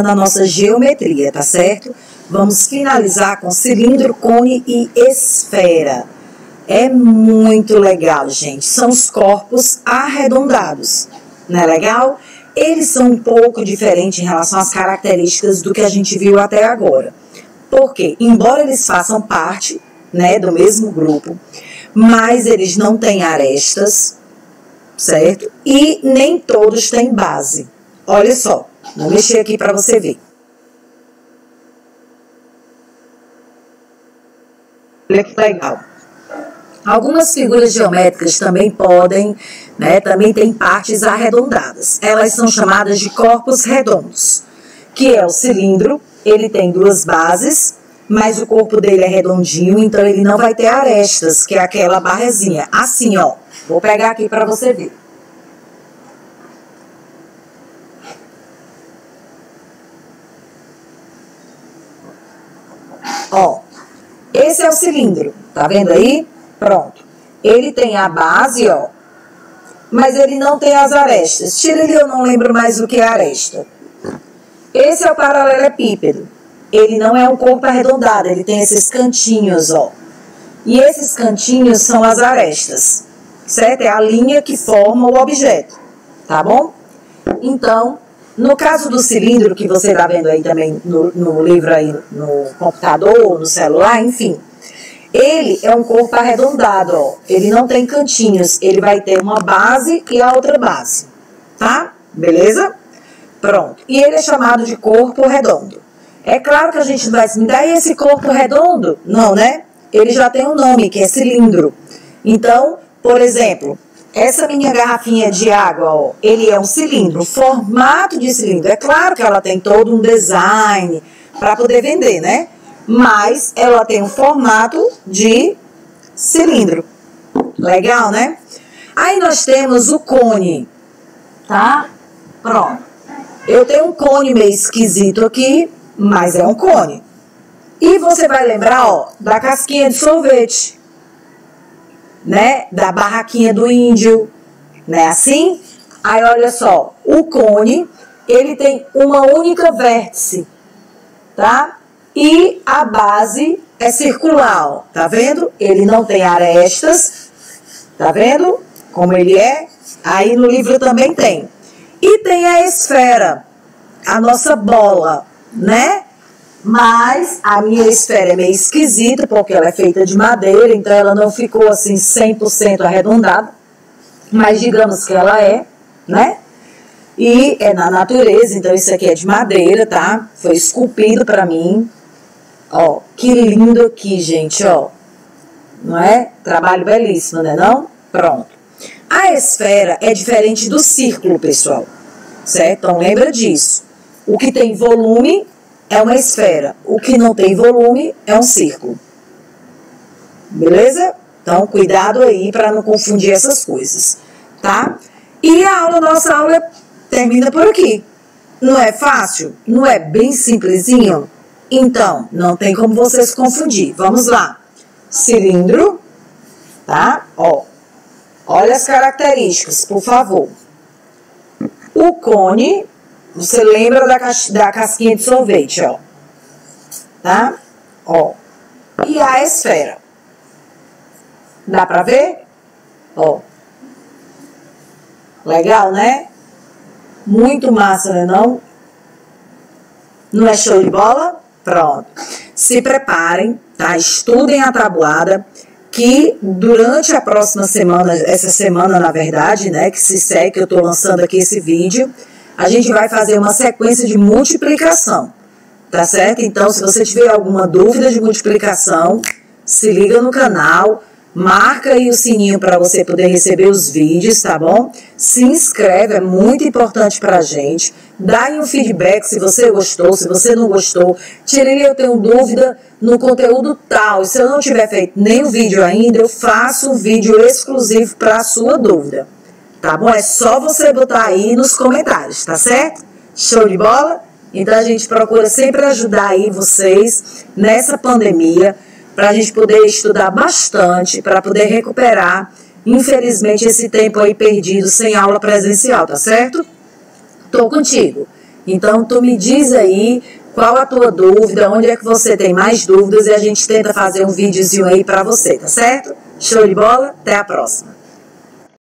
na nossa geometria, tá certo? Vamos finalizar com cilindro, cone e esfera. É muito legal, gente. São os corpos arredondados, não é legal? Eles são um pouco diferentes em relação às características do que a gente viu até agora. Porque, embora eles façam parte, né, do mesmo grupo, mas eles não têm arestas, certo? E nem todos têm base. Olha só, vou mexer aqui para você ver. Olha que legal. Algumas figuras geométricas também podem, né, também têm partes arredondadas. Elas são chamadas de corpos redondos, que é o cilindro. Ele tem duas bases, mas o corpo dele é redondinho, então ele não vai ter arestas, que é aquela barrezinha. Assim, ó. Vou pegar aqui para você ver. Ó, esse é o cilindro, tá vendo aí? Pronto. Ele tem a base, ó, mas ele não tem as arestas. Tira ele, eu não lembro mais o que é aresta. Esse é o paralelepípedo. Ele não é um corpo arredondado, ele tem esses cantinhos, ó. E esses cantinhos são as arestas, certo? É a linha que forma o objeto, tá bom? Então, no caso do cilindro, que você está vendo aí também no livro aí, no computador, no celular, enfim, ele é um corpo arredondado, ó. Ele não tem cantinhos, ele vai ter uma base e a outra base, tá? Beleza? Pronto. E ele é chamado de corpo redondo. É claro que a gente vai se dar, e esse corpo redondo? Não, né? Ele já tem um nome, que é cilindro. Então, por exemplo, essa minha garrafinha de água, ó, ele é um cilindro, formato de cilindro. É claro que ela tem todo um design para poder vender, né? Mas ela tem um formato de cilindro. Legal, né? Aí nós temos o cone, tá? Pronto. Eu tenho um cone meio esquisito aqui, mas é um cone. E você vai lembrar, ó, da casquinha de sorvete, né? Da barraquinha do índio, né? Assim? Aí, olha só, o cone, ele tem uma única vértice, tá? E a base é circular, ó, tá vendo? Ele não tem arestas, tá vendo como ele é? Aí no livro também tem. E tem a esfera, a nossa bola, né? Mas a minha esfera é meio esquisita, porque ela é feita de madeira, então ela não ficou assim 100% arredondada. Mas digamos que ela é, né? E é na natureza, então isso aqui é de madeira, tá? Foi esculpido pra mim. Ó, que lindo aqui, gente, ó. Não é? Trabalho belíssimo, né não? Pronto. A esfera é diferente do círculo, pessoal. Certo? Então lembra disso. O que tem volume é uma esfera. O que não tem volume é um círculo. Beleza? Então, cuidado aí para não confundir essas coisas, tá? E a nossa aula termina por aqui. Não é fácil? Não é bem simplesinho? Então, não tem como você se confundir. Vamos lá. Cilindro, tá? Ó, olha as características, por favor. O cone, você lembra da casquinha de sorvete, ó. Tá? Ó. E a esfera. Dá pra ver? Ó. Legal, né? Muito massa, né não? Não é show de bola? Pronto. Se preparem, tá? Estudem a tabuada, que durante a próxima semana, essa semana, na verdade, né, que se segue, que eu tô lançando aqui esse vídeo, a gente vai fazer uma sequência de multiplicação, tá certo? Então, se você tiver alguma dúvida de multiplicação, se liga no canal, marca aí o sininho para você poder receber os vídeos, tá bom? Se inscreve, é muito importante pra gente. Dá aí um feedback se você gostou, se você não gostou. Tirei, eu tenho dúvida no conteúdo tal. E se eu não tiver feito nenhum vídeo ainda, eu faço um vídeo exclusivo para a sua dúvida. Tá bom? É só você botar aí nos comentários, tá certo? Show de bola? Então a gente procura sempre ajudar aí vocês nessa pandemia, para a gente poder estudar bastante, para poder recuperar, infelizmente, esse tempo aí perdido sem aula presencial, tá certo? Tô contigo. Então, tu me diz aí qual a tua dúvida, onde é que você tem mais dúvidas e a gente tenta fazer um videozinho aí pra você, tá certo? Show de bola? Até a próxima!